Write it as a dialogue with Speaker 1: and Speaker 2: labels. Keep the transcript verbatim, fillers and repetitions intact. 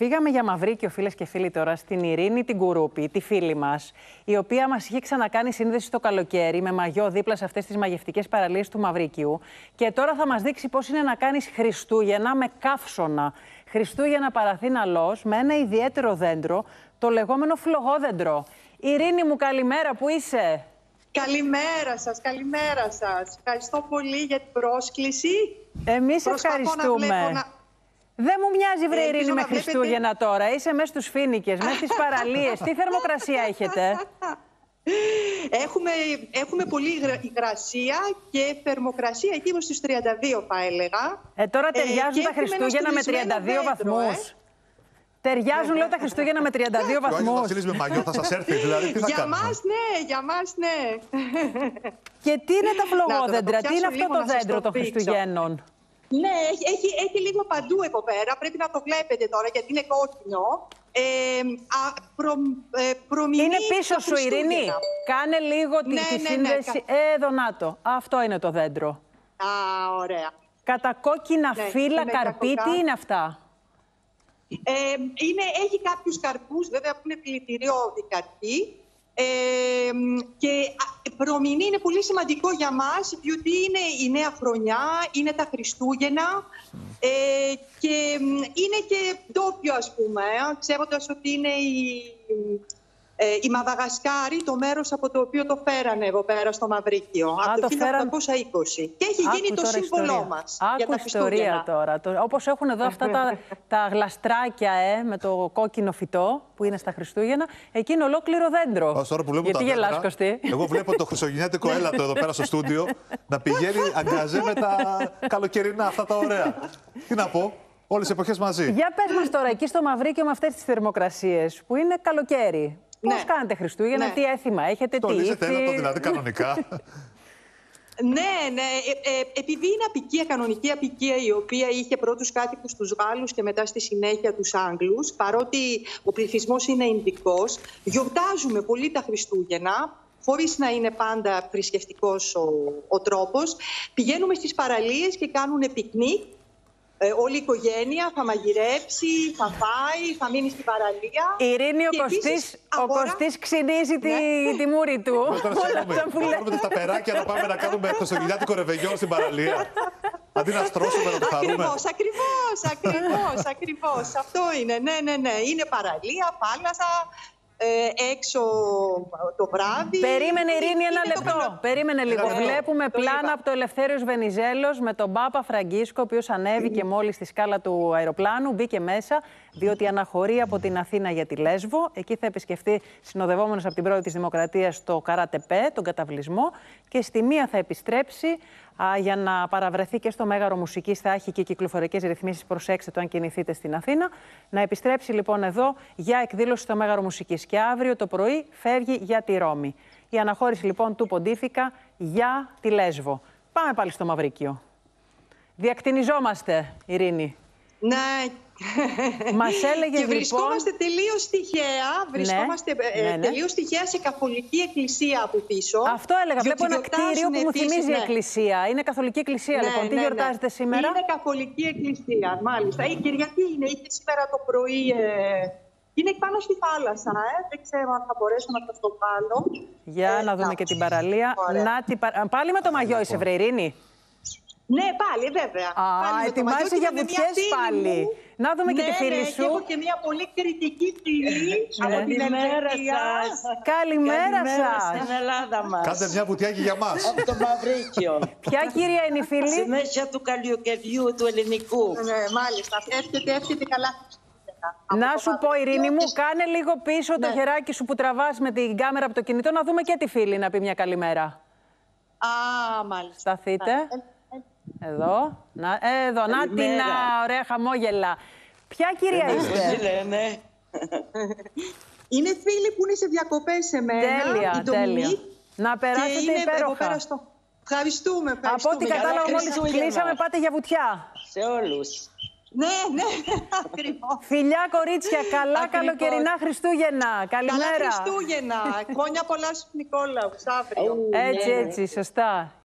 Speaker 1: Φύγαμε για Μαυρίκιο, φίλες και φίλοι, τώρα στην Ειρήνη την Κουρούπη, τη φίλη μας, η οποία μας είχε ξανακάνει σύνδεση το καλοκαίρι με μαγιό δίπλα σε αυτές τις μαγευτικές παραλίες του Μαυρίκιου. Και τώρα θα μας δείξει πώς είναι να κάνεις Χριστούγεννα με καύσωνα. Χριστούγεννα παραθύναλός με ένα ιδιαίτερο δέντρο, το λεγόμενο φλογόδεντρο. Ειρήνη μου, καλημέρα, πού είσαι?
Speaker 2: Καλημέρα σας, καλημέρα σας. Ευχαριστώ πολύ για την πρόσκληση.
Speaker 1: Εμείς ευχαριστούμε. Να... Δεν μου μοιάζει, βρε Ειρήνη, με Χριστούγεννα βλέπετε... τώρα. Είσαι μέσα στους Φοίνικες, μέσα στις παραλίες. Τι θερμοκρασία έχετε?
Speaker 2: Έχουμε, έχουμε πολύ υγρασία και θερμοκρασία εκεί στους τριάντα δύο, θα έλεγα.
Speaker 1: Ε, τώρα ταιριάζουν ε, τα Χριστούγεννα με τριάντα δύο βαθμούς. Ε. Ταιριάζουν, λέω, τα Χριστούγεννα με τριάντα δύο βαθμούς.
Speaker 3: Ο Βασίλης με μαγιό θα σας έρθει, δηλαδή τι θα
Speaker 2: για
Speaker 3: κάνουμε?
Speaker 2: μας ναι, για μας ναι.
Speaker 1: Και τι είναι τα φλογόδεντρα, τι είναι αυτό το δέντρο των Χριστουγέννων?
Speaker 2: Ναι, έχει, έχει, έχει λίγο παντού εδώ πέρα, πρέπει να το βλέπετε τώρα γιατί είναι κόκκινο. Ε, α, προ, ε, προμηνεί
Speaker 1: είναι πίσω σου, Ειρήνη. Κάνε λίγο
Speaker 2: ναι,
Speaker 1: τη, τη
Speaker 2: ναι,
Speaker 1: σύνδεση.
Speaker 2: Ναι,
Speaker 1: ε, εδώ να το. Αυτό είναι το δέντρο.
Speaker 2: Α, ωραία.
Speaker 1: Κατά κόκκινα ναι, φύλλα, καρπί, τι είναι αυτά?
Speaker 2: Ε, είναι, έχει κάποιους καρπούς, βέβαια, που είναι δηλητηριώδη καρπί. Ε, και προμηνή είναι πολύ σημαντικό για μας, διότι είναι η νέα χρονιά, είναι τα Χριστούγεννα ε, και είναι και ντόπιο, ας πούμε, ξέροντας ότι είναι η, ε, η Μαδαγασκάρη, το μέρος από το οποίο το φέρανε εδώ πέρα στο Μαυρίκιο, Α, από το χίλια οκτακόσια είκοσι. Και έχει γίνει το σύμβολό μας.
Speaker 1: Άκου ιστορία τώρα. Το, όπως έχουν εδώ αυτά τα, τα γλαστράκια ε, με το κόκκινο φυτό που είναι στα Χριστούγεννα, εκεί είναι ολόκληρο δέντρο.
Speaker 3: Τώρα που
Speaker 1: γιατί γελάς, Κωστή?
Speaker 3: Εγώ βλέπω το χριστουγεννιάτικο έλατο εδώ πέρα στο στούντιο να πηγαίνει αγκαζέ με τα καλοκαιρινά αυτά τα ωραία. Τι να πω, όλες τις εποχές μαζί.
Speaker 1: Για πες μας τώρα, εκεί στο Μαυρίκιο με αυτές τις θερμοκρασίες που είναι καλοκαίρι. Πώς ναι. κάνετε Χριστούγεννα, ναι. τι έθιμα έχετε,
Speaker 3: το
Speaker 1: τι
Speaker 3: λύσετε έλατο δηλαδή κανονικά?
Speaker 2: Ναι, ναι. Ε, ε, επειδή είναι απικία, κανονική απικία, η οποία είχε πρώτους κάτοικους τους Γάλλους και μετά στη συνέχεια τους Άγγλους, παρότι ο πληθυσμός είναι Ινδικός, γιορτάζουμε πολύ τα Χριστούγεννα, χωρίς να είναι πάντα θρησκευτικός ο, ο τρόπος. Πηγαίνουμε στις παραλίες και κάνουν πικνίκ. Ε, όλη η οικογένεια θα μαγειρέψει, θα φάει, θα μείνει στην παραλία.
Speaker 1: Η Ειρήνη, ο Κωστής, αγορά... Κωστής ξυνίζει τη,
Speaker 2: ναι.
Speaker 1: τη μούρη του.
Speaker 3: Μπορούμε τα περάκια να πάμε να κάνουμε χριστουγεννιάτικο ρεβεγιόν στην παραλία. Αντί να στρώσουμε να το χαρούμε.
Speaker 2: Ακριβώς, ακριβώς, ακριβώς, ακριβώς. Αυτό είναι, ναι, ναι, ναι. Είναι παραλία, θάλασσα. Ε, έξω το βράδυ.
Speaker 1: Περίμενε, Ειρήνη, ένα λεπτό.
Speaker 2: Το...
Speaker 1: Περίμενε λίγο.
Speaker 3: Ένα
Speaker 1: Βλέπουμε
Speaker 2: το
Speaker 1: πλάνα
Speaker 2: είπα.
Speaker 1: από το Ελευθέριος Βενιζέλος με τον Πάπα Φραγκίσκο, ο οποίος ανέβηκε μόλις στη σκάλα του αεροπλάνου, μπήκε μέσα, διότι αναχωρεί από την Αθήνα για τη Λέσβο. Εκεί θα επισκεφτεί, συνοδευόμενος από την πρόεδρο της Δημοκρατίας, το Καράτεπέ, τον καταβλισμό, και στη μία θα επιστρέψει α, για να παραβρεθεί και στο Μέγαρο Μουσικής. Θα έχει και κυκλοφορικές ρυθμίσεις. Προσέξτε το αν κινηθείτε στην Αθήνα. Να επιστρέψει λοιπόν εδώ για εκδήλωση στο Μέγαρο Μουσικής. Και αύριο το πρωί φεύγει για τη Ρώμη. Η αναχώρηση λοιπόν του Ποντίφικα για τη Λέσβο. Πάμε πάλι στο Μαυρίκιο. Διακτηνιζόμαστε, Ειρήνη.
Speaker 2: Ναι.
Speaker 1: Μας έλεγες,
Speaker 2: και βρισκόμαστε
Speaker 1: λοιπόν...
Speaker 2: τελείως τυχαία, βρισκόμαστε
Speaker 1: ναι, ναι, ναι.
Speaker 2: τελείως τυχαία σε καθολική εκκλησία από πίσω.
Speaker 1: Αυτό έλεγα. Βλέπω ένα κτίριο που μου επίσης, θυμίζει ναι. εκκλησία. Είναι καθολική εκκλησία, ναι, λοιπόν. Ναι, τι ναι, γιορτάζετε ναι. σήμερα?
Speaker 2: Είναι καθολική εκκλησία, μάλιστα. Η Κυριακή είναι, είχε σήμερα το πρωί. Ε... Είναι πάνω στη θάλασσα, ε. Δεν ξέρω αν θα μπορέσω να σας το βάλω.
Speaker 1: Για ε, να δούμε
Speaker 2: να.
Speaker 1: και την παραλία. Να, την... Πάλι με το μαγιό είσαι, βρε Ειρήνη?
Speaker 2: Ναι, πάλι, βέβαια.
Speaker 1: Α, ετοιμάσαι για βουτιές πάλι. Μου. Να δούμε
Speaker 2: ναι,
Speaker 1: και τη φίλη
Speaker 2: ναι,
Speaker 1: σου.
Speaker 2: Και έχω και μια πολύ κριτική φίλη από την Ελβετία.
Speaker 1: Καλημέρα σας.
Speaker 4: Στην Ελλάδα μας.
Speaker 3: Κάντε μια βουτιάκι για μας.
Speaker 4: Από το Μαυρίκιο.
Speaker 1: Ποια κυρία είναι η φίλη?
Speaker 4: Στη μέση του καλοκαιριού του ελληνικού.
Speaker 2: Ναι, μάλιστα. Εύχεται, εύχεται καλά.
Speaker 1: Να σου πω, Ειρήνη μου, κάνε λίγο πίσω
Speaker 2: ναι.
Speaker 1: το χεράκι σου που τραβάς με την κάμερα από το κινητό, να δούμε και τη φίλη να πει μια καλημέρα.
Speaker 2: Α, μάλιστα.
Speaker 1: Σταθείτε. Εδώ, να, εδώ, να την ωραία χαμόγελα. Ποια κυρία είστε?
Speaker 4: λένε.
Speaker 2: Είναι φίλοι που είναι σε διακοπές σε μένα.
Speaker 1: Τέλεια, τέλεια. Να περάσετε υπέροχα.
Speaker 2: Στο... Ευχαριστούμε, ευχαριστούμε.
Speaker 1: Από ό,τι κατάλαβα μόλις κλείσαμε, πάτε για βουτιά.
Speaker 4: Σε όλους.
Speaker 2: Ναι, ναι, ακριβώς.
Speaker 1: Φιλιά, κορίτσια, καλά ακριβώς. Καλοκαιρινά Χριστούγεννα. Καλημέρα.
Speaker 2: Καλά Χριστούγεννα. Χρόνια πολλά στους Νικόλαους, αύριο.
Speaker 1: Έτσι, έτσι, σωστά.